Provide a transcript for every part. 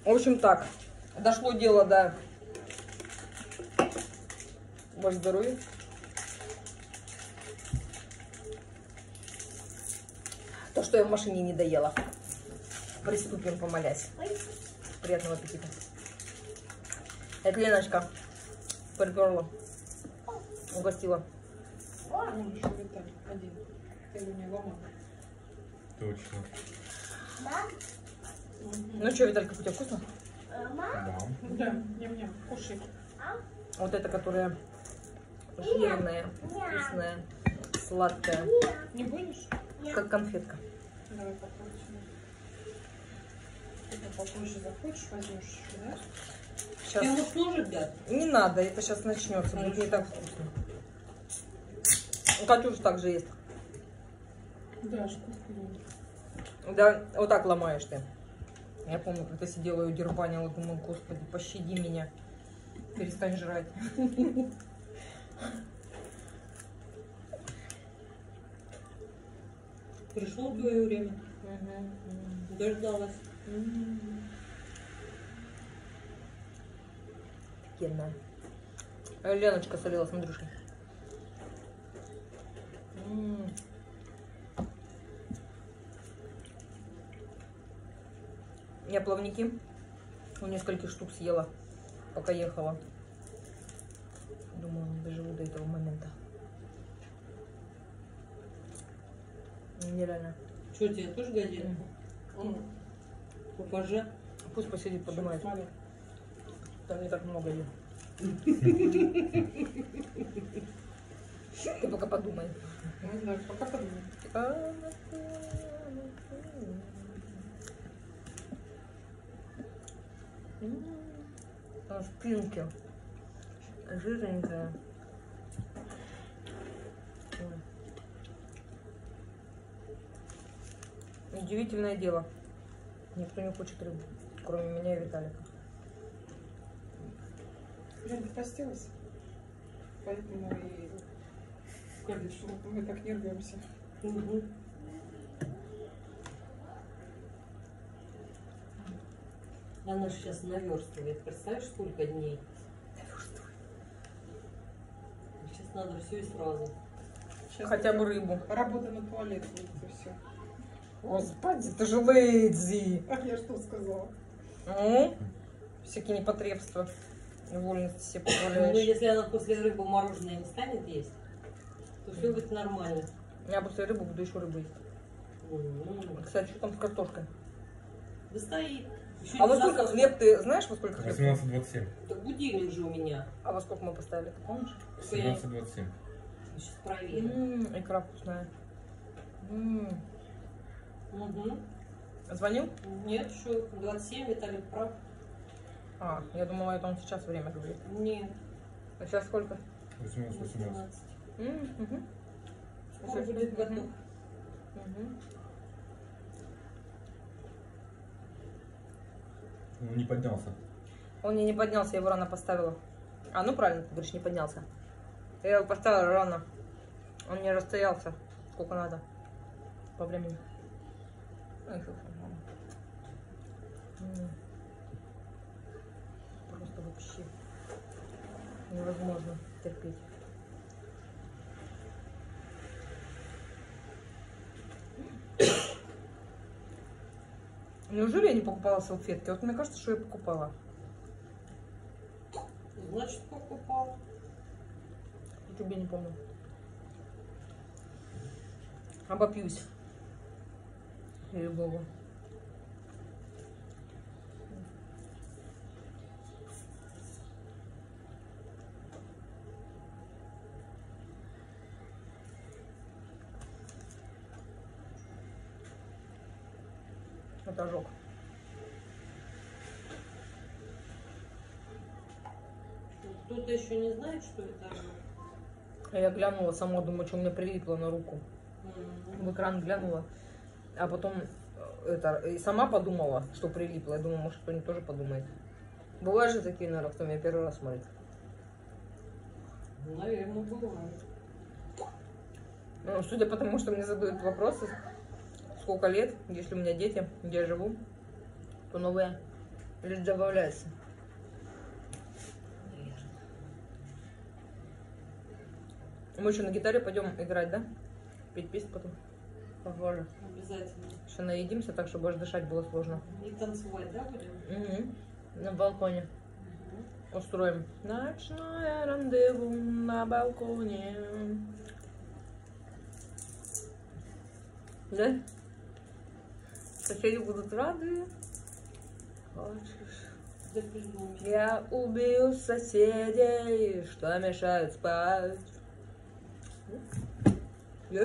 В общем так, дошло дело до... Ваше здоровье. То, что я в машине не доела. Приступим, помолясь. Приятного аппетита. Это Леночка приперла, угостила. Вон еще Виталик один. Или не ломал. Точно. Ну что, Виталька, у тебя вкусно? Да. Да, ням-ням, кушай. Вот это, которая жирная, вкусная, сладкая, Не будешь? как конфетка. Давай попробуем. Ты попозже захочешь, возьмешь еще, да? Сейчас. Тебе вот ножик дать? Не надо, это сейчас начнется, будет не так вкусно. Катюша также есть. Да, вкусно. Да, вот так ломаешь ты. Я помню, когда сидела и удербанила, думаю, господи, пощади меня. Перестань жрать. Пришло твое время. Дождалась. Кенная. Леночка солила с Андрюшей. Я плавники у нескольких штук съела, пока ехала. Думаю, не доживу до этого момента. Нереально. Что, тебе тоже годится? Покажи. Пусть посидит, подумает. Смотри. Там не так много ее. Ты пока подумай. Не знаю, пока подумай. Спинки. Жирненькая. Удивительное дело. Никто не хочет рыбу, кроме меня и Виталика. Лен, ты постилась? Поэтому и сказали, что мы так не рвемся. Она же сейчас наверстывает. Представляешь, сколько дней? Наверстывай. Сейчас надо все и сразу. Сейчас Хотя бы рыбу. работа на туалет будет и все. Господи, ты же лэдзи. А я что сказала? Всякие непотребства. Вольности себе Ну, позволяешь. если она после рыбы мороженое не станет есть, то все будет нормально. Я после рыбы буду еще рыбу есть. Кстати, что там с картошкой? Да стоит. Еще А не во сколько засохло. хлеб ты знаешь, во сколько хлеб? 18:27. Так будильник же у меня. А во сколько мы поставили, ты помнишь? 17:27. Сейчас проверим. Икра вкусная. Угу. Звонил? Нет, еще 27, Виталий прав. А, я думала, это он сейчас время говорит. Нет. А сейчас сколько? 18:18. Скоро будет готов. Ну, не поднялся. Он мне не поднялся, я его рано поставила. А, ну правильно, ты говоришь, не поднялся. Я его поставила рано. Он не расстоялся, сколько надо по времени. Просто вообще невозможно терпеть. Неужели я не покупала салфетки? Вот мне кажется, что я покупала. Значит, покупал. Тебе не помню. Обопьюсь. Ей-богу. Это ожог. Кто-то еще не знает, что это ожог. А я глянула сама, думаю, что у меня прилипло на руку. В экран глянула. А потом это, и сама подумала, что прилипло. Я думаю, может, кто-нибудь тоже подумает. Бывают же такие, наверное, кто меня первый раз смотрит. Наверное, бывает. Ну, судя по тому, что мне задают вопросы, сколько лет, если у меня дети, где я живу, то новые. Или добавляется? Мы еще на гитаре пойдем играть, да? Петь песню потом. Похоже. Обязательно. Еще наедимся, так, чтобы аж дышать было сложно. И танцевать, да, будем? Угу. На балконе. Устроим ночное рандеву на балконе. Да? Соседи будут рады. Хочешь? Да придумай. Я убью соседей, что мешают спать. Да?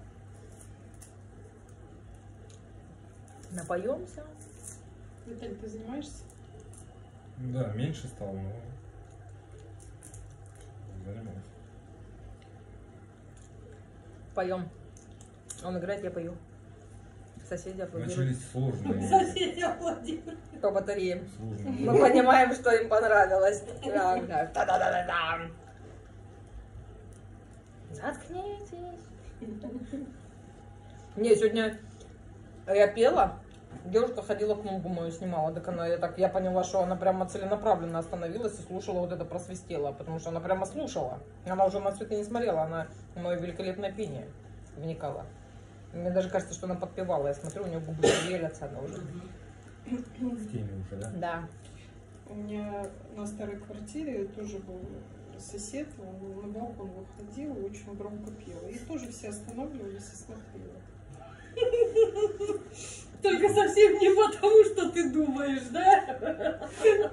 Напоемся. Виталий, ты занимаешься? Да, меньше стало, но занимаюсь. Поем. Он играет, я пою. Соседи аплодируют. Начались сложные. Соседи аплодируют. По батареям. Сложные. Мы понимаем, что им понравилось. Та-да-да-да. Заткнитесь. Не, сегодня я пела. Девушка ходила, книгу мою снимала. Так она, я поняла, что она прямо целенаправленно остановилась и слушала вот это просвистела. Потому что она прямо слушала. Она уже на цветы не смотрела, она в мое великолепное пение вникала. Мне даже кажется, что она подпевала. Я смотрю, у нее губы шевелятся, она уже. В теме уже, да? Да. У меня на старой квартире тоже был сосед, он на балкон выходил и очень громко пел. И тоже все останавливались и смотрели. Только совсем не потому, что ты думаешь, да?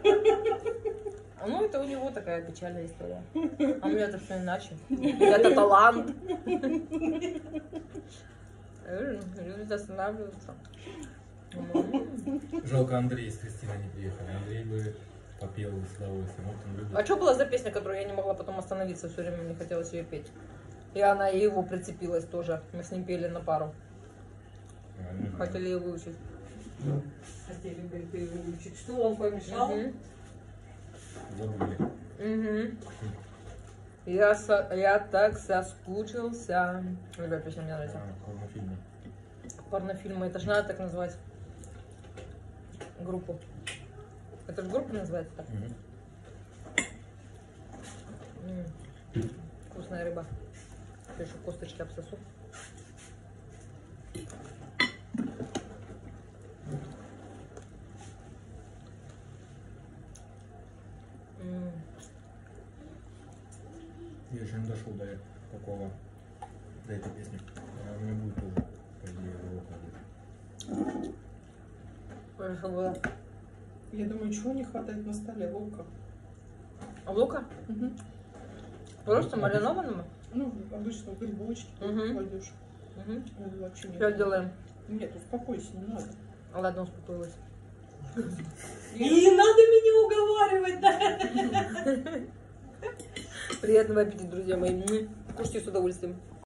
Ну, это у него такая печальная история. А у меня это все иначе. Это талант. Люди останавливаются. Жалко, Андрей с Кристиной не приехали. Андрей бы попел с удовольствием. Вот он любит. А что была за песня, которую я не могла потом остановиться, все время мне хотелось ее петь? И она и его прицепилась тоже. Мы с ним пели на пару. А, не знаю. Хотели ее выучить. Хотели бы ты выучить. Что он помешал? Забыли. Угу. Я так соскучился. Любая песня мне нравится. Порнофильмы. Порнофильмы. Это же надо так назвать группу. Это же группа называется так? Вкусная рыба. Я еще косточки обсосу. Я еще не дошел до такого, до этой песни. У меня будет тоже, по идее, урок. Хорошо было. Я думаю, чего не хватает на столе? Лука. Лука? Угу. Просто маринованного? Ну, обычно грибочки Мгм. кладешь. Угу. Ну, вообще Сейчас делаем. Нет, успокойся, не надо. Ладно, успокоилась. И не надо меня уговаривать, да? Приятного аппетита, друзья мои. Кушайте с удовольствием.